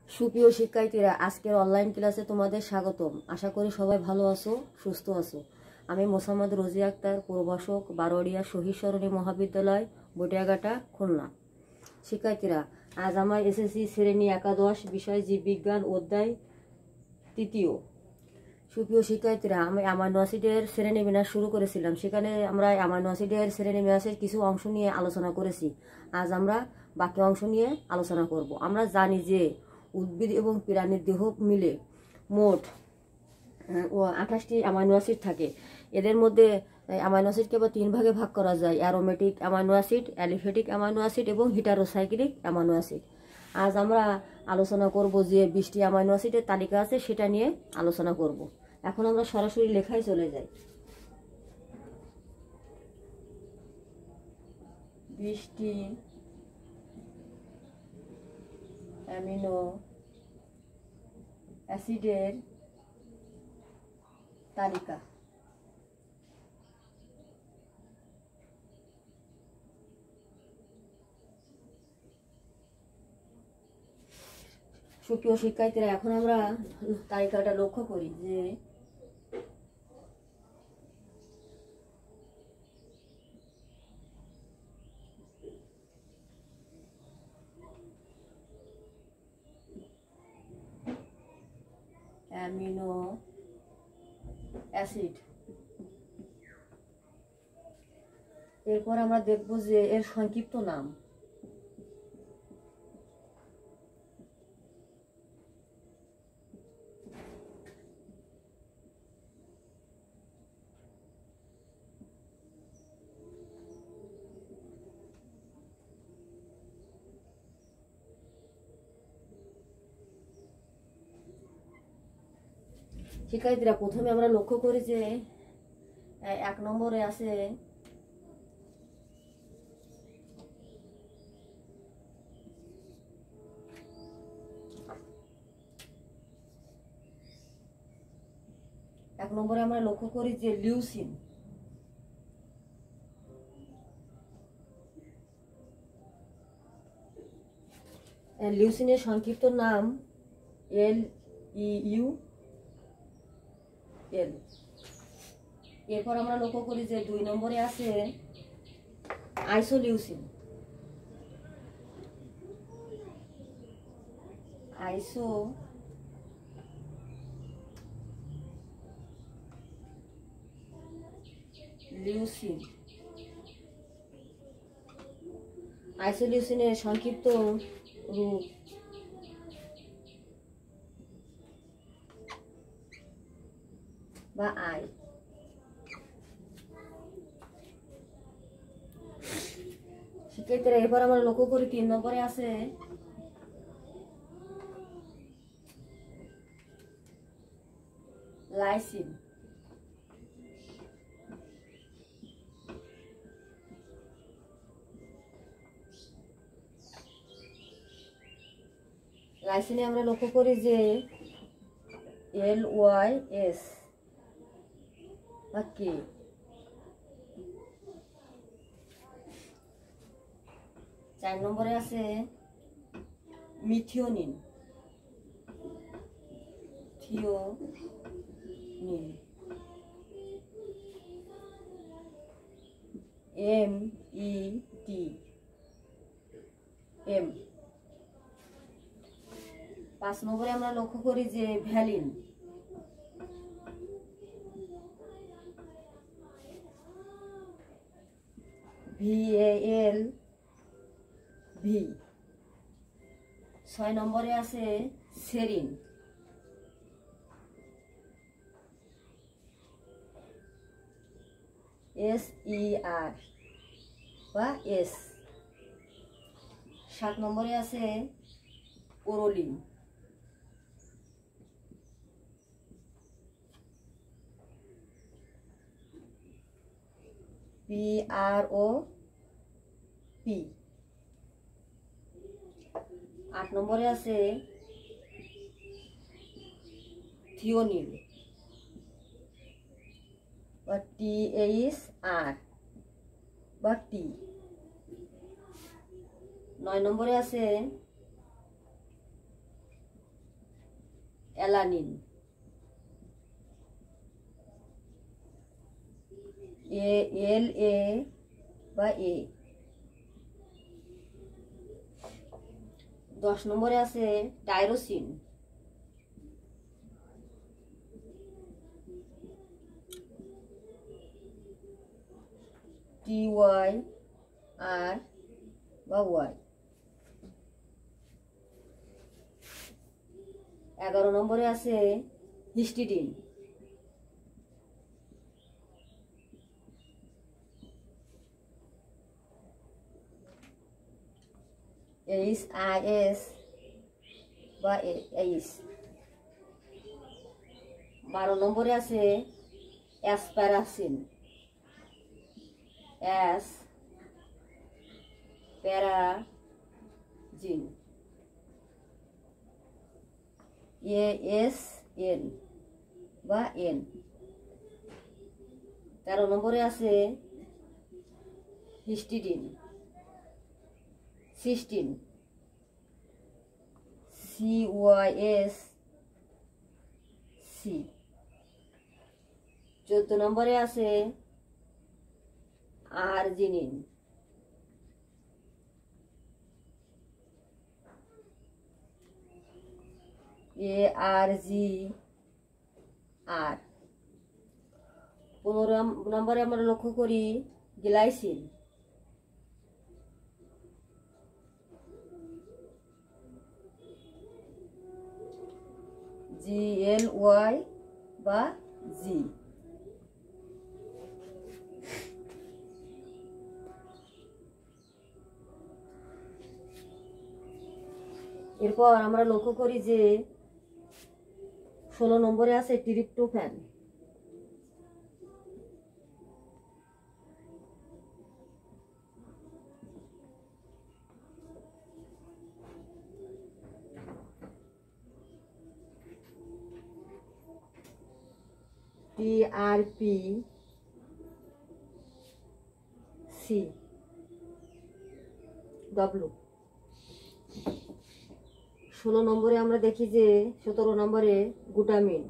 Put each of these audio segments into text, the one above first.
সুপ্রিয় শিক্ষার্থীরা, আজকের অনলাইন ক্লাসে তোমাদের স্বাগতম। আশা করি সবাই ভালো আছো, সুস্থ আছো। আমি মোসাম্মদ রোজি আক্তার, প্রভাষক, বারোয়ারিয়া শহীদ সরণী মহাবিদ্যালয়, বটিয়াঘাটা, খুলনা। শিক্ষার্থীরা, আজ আমার এসএসসি শ্রেণী একাদশ, বিষয় জীববিজ্ঞান, অধ্যায় তৃতীয়। সুপ্রিয় শিক্ষার্থীরা, আমি অ্যামাইনো অ্যাসিডের শ্রেণীবিন্যাস শুরু করেছিলাম। সেখানে আমরা অ্যামাইনো অ্যাসিডের শ্রেণীবিন্যাসের কিছু অংশ নিয়ে আলোচনা করেছি। আজ আমরা বাকি অংশ নিয়ে আলোচনা করব। আমরা জানি যে উদ্ভিদ এবং প্রাণীর দেহ মিলে মোট 28টি অ্যামাইনো অ্যাসিড থাকে। এদের মধ্যে অ্যামাইনো অ্যাসিডকে আবার 3 ভাগে ভাগ করা যায়: aromatic amino acid, aliphatic amino acid এবং হিটারোসাইক্লিক অ্যামাইনো অ্যাসিড। আজ আমরা আলোচনা করব যে 20টি অ্যামাইনো অ্যাসিডের তালিকা আছে, সেটা নিয়ে আলোচনা করব। এখন আমরা সরাসরি লেখায় চলে যাই। 20টি অ্যামিনো অ্যাসিডের তালিকা। সুপ্রিয় শিক্ষার্থীরা, এখন আমরা তালিকাটা লক্ষ্য করি যে অ্যামিনো অ্যাসিড, এরপর আমরা দেখব যে এর সংক্ষিপ্ত নাম। শিক্ষার্থীরা, প্রথমে আমরা লক্ষ্য করি যে 1 নম্বরে আছে আমরা লক্ষ্য করি যে লিউসিন। লিউসিনের সংক্ষিপ্ত নাম LEUL। এরপর আমরা লক্ষ্য করি যে 2 নম্বরে আছে আইসোলিউসিন। আইসোলিউসিনের সংক্ষিপ্ত রূপ বা আই। শিক্ষার্থীরা, এরপর আমরা লক্ষ্য করি 3 নম্বরে আছে লাইসিন। লাইসিনে আমরা লক্ষ্য করি যে LYS বা কে। 4 নম্বরে আছে মিথিওনিন। METM। 5 নম্বরে আমরা লক্ষ্য করি যে ভ্যালিন। VALV। 6 নম্বরে আছে সেরিন। SER বা S। 7 নম্বরে আছে ওরোলিন। PROP। 8 নম্বরে আছে থিওনিন বা THR বা T। 9 নম্বরে আছে অ্যালানিন, এল এ বা এ। 10 নম্বরে আছে টাইরোসিন, টি ওয়াই আর বা ওয়াই। 11 নম্বরে আছে হিস্টিডিন, এইচ আই এস বা এইচ। 12 নম্বরে আছে asparagine, asparagine, S N বা এন। 13 নম্বরে আছে হিস্টিডিন, সিস্টিন, CYS সি। 14 নম্বরে আছে আরজিনিন, ARGR। 15 নম্বরে আমরা লক্ষ্য করি গ্লাইসিন, GLY বা জি। এরপর আমরা লক্ষ্য করি যে 16 নম্বরে আছে ট্রিপ্টোফ্যান, TRPC W। 16 নম্বরে আমরা দেখি যে 17 নম্বরে গ্লুটামিন,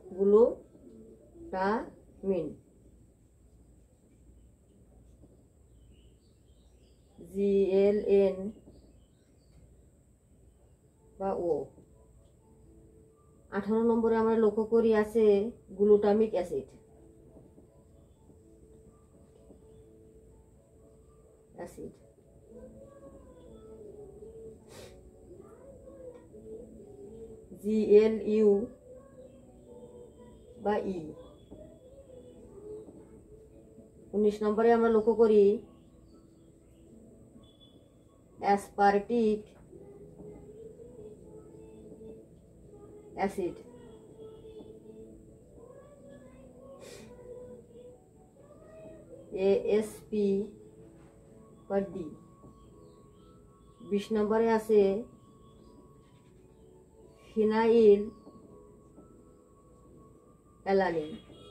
GLN বা ও। 18 নম্বরে আমরা লক্ষ্য করি আছে গ্লুটামিক অ্যাসিড, GLU বা ই। 19 নম্বরে আমরা লক্ষ্য করি অ্যাসপারটিক অ্যাসিড, ASP বা ডি। 20 নম্বরে আছে ফিনাইল অ্যালানিন,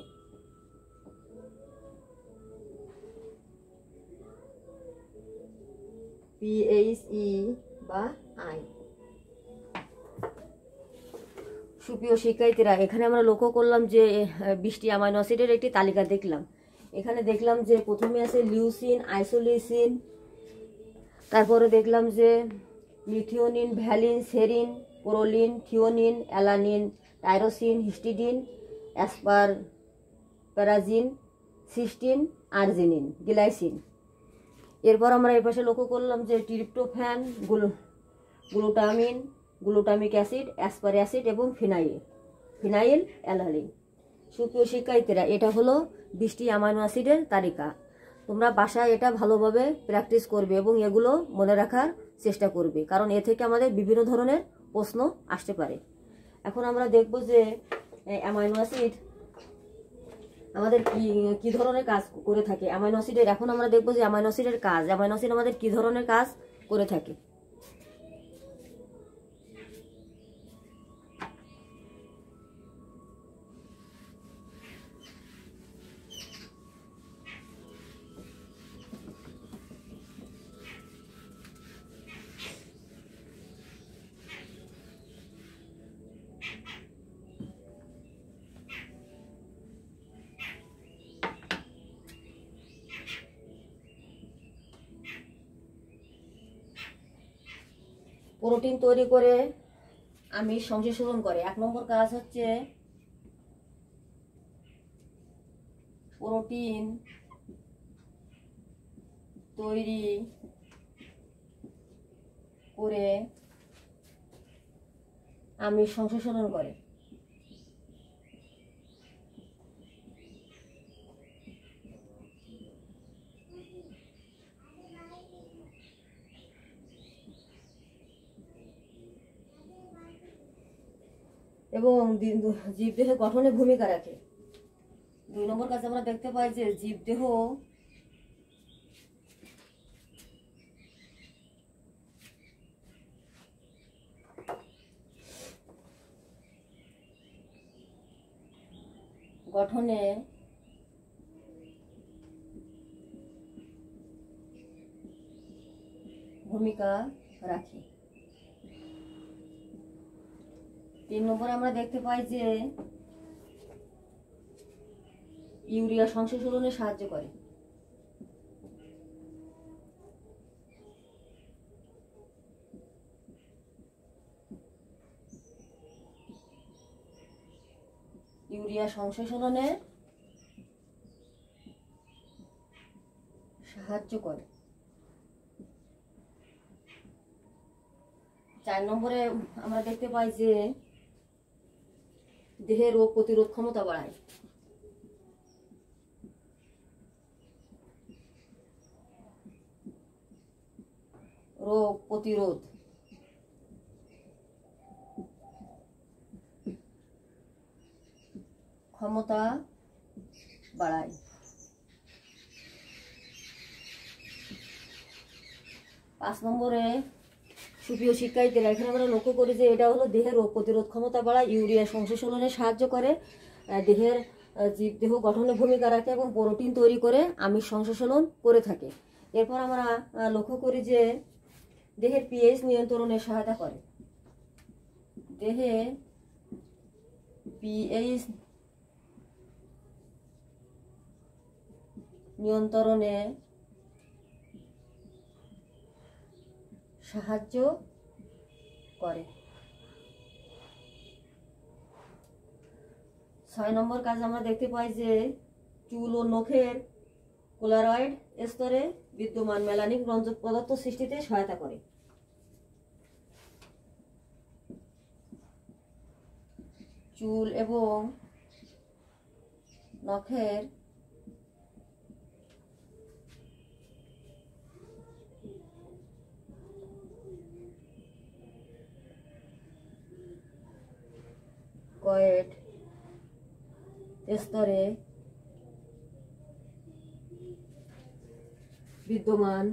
PHE বা আই। সুপ্রিয় শিক্ষার্থীরা, এখানে আমরা লক্ষ্য করলাম যে 20টি অ্যামাইনো অ্যাসিডের একটি তালিকা দেখলাম। এখানে দেখলাম যে প্রথমে আছে লিউসিন, আইসোলিউসিন, তারপরে দেখলাম যে methionine, valine, serine, proline, threonine, alanine, tyrosine, histidine, asparagine, cysteine, arginine, glycine. এরপর আমরা এপাশে লক্ষ্য করলাম যে tryptophan, glutamine, glutamic acid, aspartic acid এবং ফিনাইল অ্যালানিন। সুপ্রিয় শিক্ষার্থীরা, এটা হলো 20টি অ্যামাইনো অ্যাসিডের তালিকা। তোমরা বাসায় এটা ভালোভাবে প্র্যাকটিস করবে এবং এগুলো মনে রাখার চেষ্টা করবে, কারণ এ থেকে আমাদের বিভিন্ন ধরনের প্রশ্ন আসতে পারে। এখন আমরা দেখব যে অ্যামাইনো অ্যাসিড আমাদের কি ধরনের কাজ করে থাকে। অ্যামাইনো অ্যাসিডের এখন আমরা দেখব যে অ্যামাইনো অ্যাসিডের কাজ, অ্যামাইনো অ্যাসিড আমাদের কি ধরনের কাজ করে থাকে। প্রোটিন তৈরি করে আমিষ সংশ্লেষণ করে। 1 নম্বর কাজ হচ্ছে প্রোটিন তৈরি করে আমিষ সংশ্লেষণ করে। এবং জীবদেহের গঠনে ভূমিকা রাখে। 2 নম্বর কাজে আমরা দেখতে পাই যে জীবদেহ গঠনে ভূমিকা রাখে। 3 নম্বরে আমরা দেখতে পাই যে ইউরিয়া সংশ্লেষণে সাহায্য করে। ইউরিয়া সংশ্লেষণে সাহায্য করে। 4 নম্বরে আমরা দেখতে পাই যে দেহে রোগ প্রতিরোধ ক্ষমতা বাড়ায়। রোগ প্রতিরোধ ক্ষমতা বাড়ায়। 5 নম্বরে সুপ্রিয় শিক্ষার্থীরা, এখানে আমরা লক্ষ্য করি যে এটা হলো দেহের রোগ প্রতিরোধ ক্ষমতা বাড়ায়, ইউরিয়া সংশ্লেষণে সাহায্য করে, দেহের জীবদেহ গঠনে ভূমিকা রাখে এবং প্রোটিন তৈরি করে আমিষ সংশ্লেষণ করে থাকে। এরপর আমরা লক্ষ্য করি যে দেহের পিএইচ নিয়ন্ত্রণে সহায়তা করে। দেহের পিএইচ নিয়ন্ত্রণে সাহায্য করে। 6 নম্বর কাজ আমরা দেখতে পাই যে চুল ও নখের কোলারয়েড স্তরে বিদ্যমান মেলানিক রঞ্জক পদার্থ সৃষ্টিতে সহায়তা করে। চুল এবং নখের কয়েড স্তরে বিদ্যমান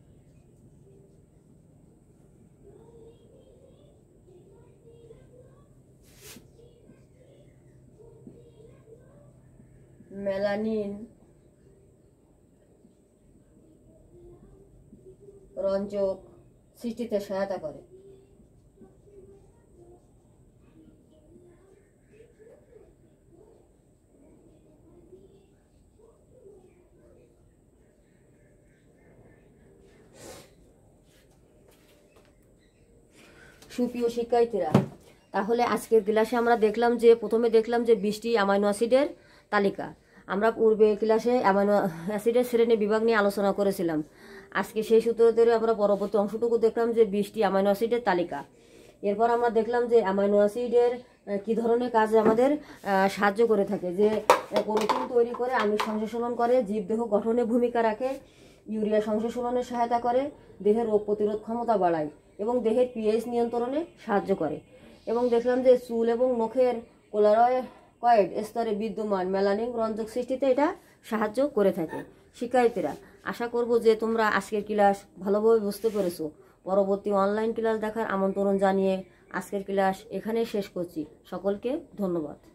মেলানিন রঞ্জক সৃষ্টিতে সহায়তা করে। সুপ্রিয় শিক্ষার্থীরা, তাহলে আজকের ক্লাসে আমরা দেখলাম যে প্রথমে দেখলাম যে 20টি অ্যামাইনো অ্যাসিডের তালিকা। আমরা পূর্বে ক্লাসে অ্যামাইনো অ্যাসিডের শ্রেণী বিভাগ নিয়ে আলোচনা করেছিলাম। আজকে সেই সূত্র ধরে আমরা পরবর্তী অংশটুকু দেখলাম যে 20টি অ্যামাইনো অ্যাসিডের তালিকা। এরপর আমরা দেখলাম যে অ্যামাইনো অ্যাসিডের কি ধরনের কাজে আমাদের সাহায্য করে থাকে, যে প্রোটিন তৈরি করে আমিষ সংশ্লেষণ করে, জীবদেহ গঠনে ভূমিকা রাখে, ইউরিয়া সংশ্লেষণে সহায়তা করে, দেহের রোগ প্রতিরোধ ক্ষমতা বাড়ায় এবং দেহের পিএইচ নিয়ন্ত্রণে সাহায্য করে। এবং দেখলাম যে চুল এবং নখের কোলারয়েড স্তরে বিদ্যমান মেলানিন রঞ্জক সৃষ্টিতে এটা সাহায্য করে থাকে। শিক্ষার্থীরা, আশা করব যে তোমরা আজকের ক্লাস ভালোভাবে বুঝতে পেরেছো। পরবর্তী অনলাইন ক্লাস দেখার আমন্ত্রণ জানিয়ে আজকের ক্লাস এখানেই শেষ করছি। সকলকে ধন্যবাদ।